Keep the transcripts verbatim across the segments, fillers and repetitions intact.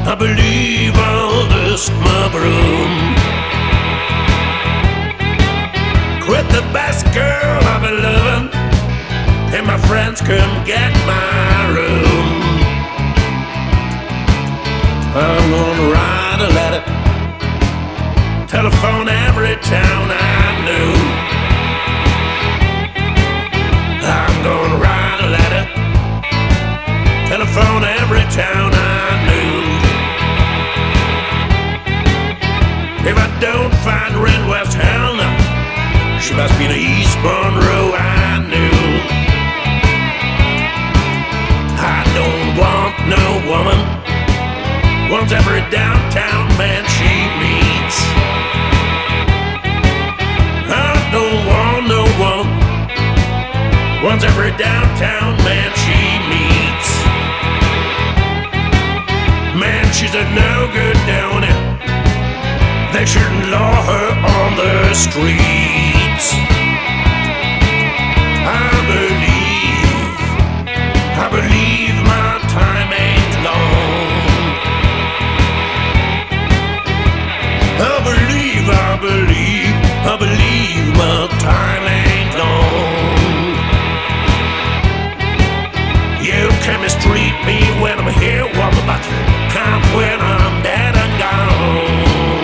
I believe I'll dust my broom. Quit the best girl I've been loving, and my friends come get my room. I'm gonna write a letter, telephone every town I knew. I'm gonna write a letter, telephone every town I knew. If I don't find her in West Helena, she must be in East Monroe, I knew. I don't want no woman, wants every downtown man she meets. I don't want no woman, wants every downtown man she meets. Man, she's a no good down there, they shouldn't law her on the streets. I believe, I believe my time ain't long. I believe, I believe, I believe my time ain't long. You can mistreat me when I'm here, what about you can't when I'm dead and gone.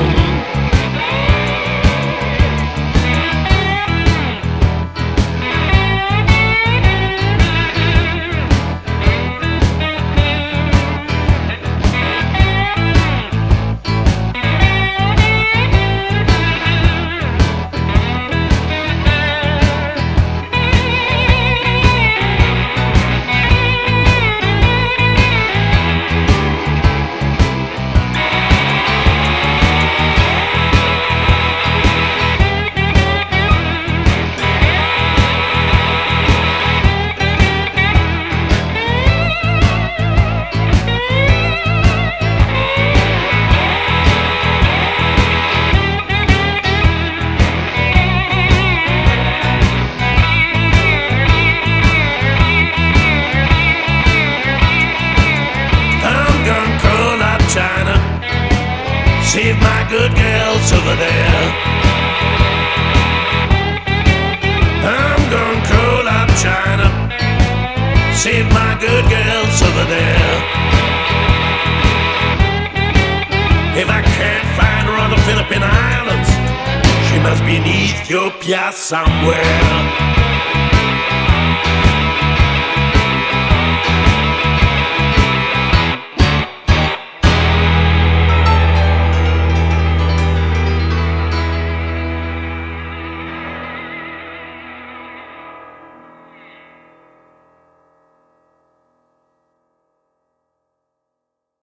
Save my good girls over there. I'm gonna call up China, save my good girls over there. If I can't find her on the Philippine Islands, she must be in Ethiopia somewhere.